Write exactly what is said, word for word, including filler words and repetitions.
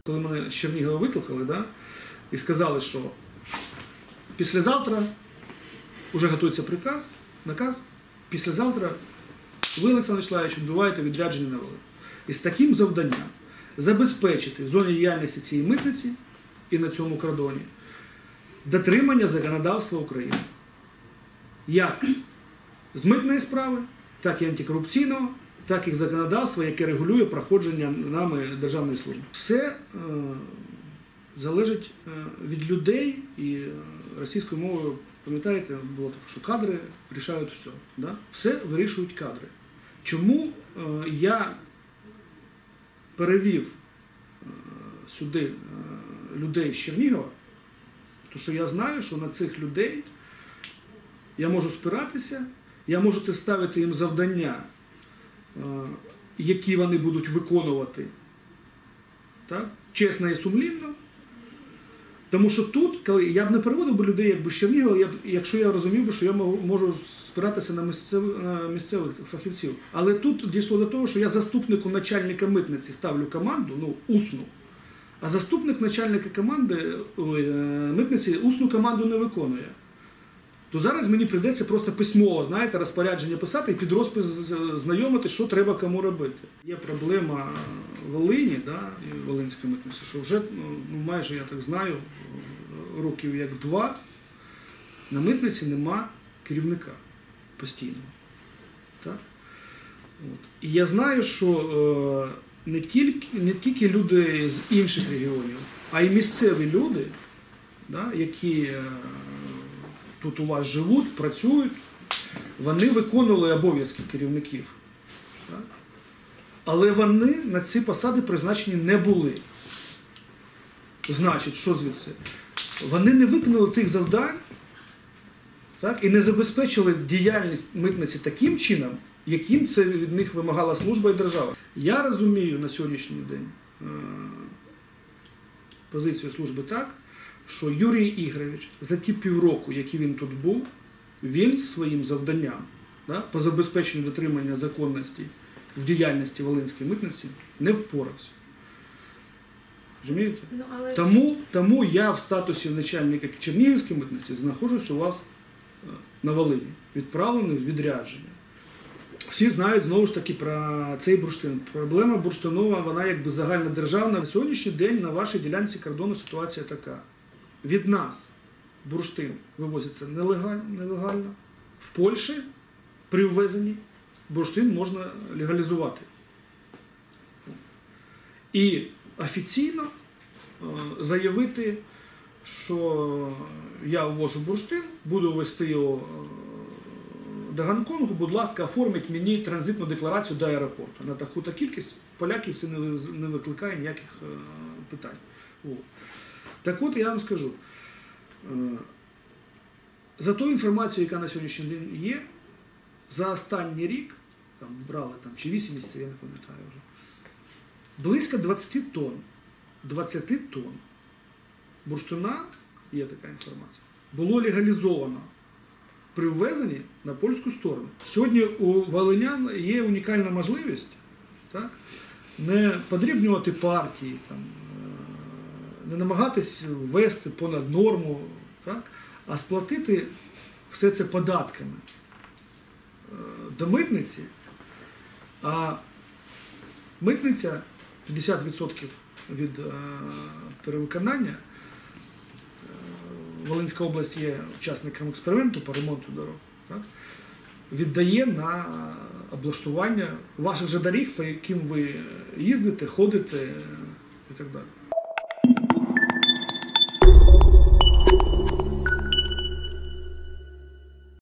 Коли мене з Чернігова викликали, да, і сказали, що післязавтра вже готується приказ, наказ, післязавтра ви, Олександр Вячеславович, відбуваєте відрядження на Волинь. І з таким завданням забезпечити в зоні діяльності цієї митниці і на цьому кордоні дотримання законодавства України. Як з митної справи, так і антикорупційного, так і законодавства, яке регулює проходження нами державної служби. Все е, залежить е, від людей, і російською мовою, пам'ятаєте, було так, що кадри рішають все. Да? Все вирішують кадри. Чому е, я перевів е, сюди е, людей з Чернігова? Тому що я знаю, що на цих людей я можу спиратися, я можу ставити їм завдання, які вони будуть виконувати, так? Чесно і сумлінно. Тому що тут, коли я б не переводив би людей якби з Чернігова, я б, якщо я розумів би, що я можу спиратися на, місцев, на місцевих фахівців. Але тут дійшло до того, що я заступнику начальника митниці ставлю команду, ну, усну, а заступник начальника команди, ой, митниці усну команду не виконує. То зараз мені прийдеться просто письмово, знаєте, розпорядження писати і під розпис знайомити, що треба кому робити. Є проблема в Волині, да, і Волинської митниці, що вже, ну, майже, я так знаю, років як два, на митниці нема керівника постійного. Так? От. І я знаю, що е, не, тільки, не тільки люди з інших регіонів, а й місцеві люди, да, які е, тут у вас живуть, працюють, вони виконували обов'язки керівників. Так? Але вони на ці посади призначені не були. Значить, що звідси? Вони не виконали тих завдань, так? І не забезпечили діяльність митниці таким чином, яким це від них вимагала служба і держава. Я розумію на сьогоднішній день е позицію служби так, що Юрій Ігорович за ті півроку, які він тут був, він своїм завданням, да, по забезпеченню дотримання законності в діяльності Волинської митниці не впорався. Розумієте? Ну, але... тому, тому я в статусі начальника Чернігівської митниці знаходжусь у вас на Волині, відправлений в відрядження. Всі знають, знову ж таки, про цей бурштин. Проблема бурштинова, вона якби загальнодержавна. На сьогоднішній день на вашій ділянці кордону ситуація така. Від нас бурштин вивозиться нелегально, нелегально. В Польщі при ввезенні бурштин можна легалізувати. І офіційно е, заявити, що я ввожу бурштин, буду везти його до Гонконгу, будь ласка, оформіть мені транзитну декларацію до аеропорту. На таку-то кількість поляків це не викликає ніяких е, питань. О. Так от я вам скажу, за ту інформацію, яка на сьогоднішній день є, за останній рік, там брали там, чи вісім місяців, я не пам'ятаю вже, близько двадцять тонн, двадцять тонн бурштина, є така інформація, було легалізовано при ввезенні на польську сторону. Сьогодні у волинян є унікальна можливість, так, не подрібнювати партії, там, не намагатись ввести понад норму, так? А сплатити все це податками до митниці, а митниця п'ятдесят відсотків від перевиконання. Волинська область є учасником експерименту по ремонту дорог, так? Віддає на облаштування ваших же доріг, по яким ви їздите, ходите і так далі.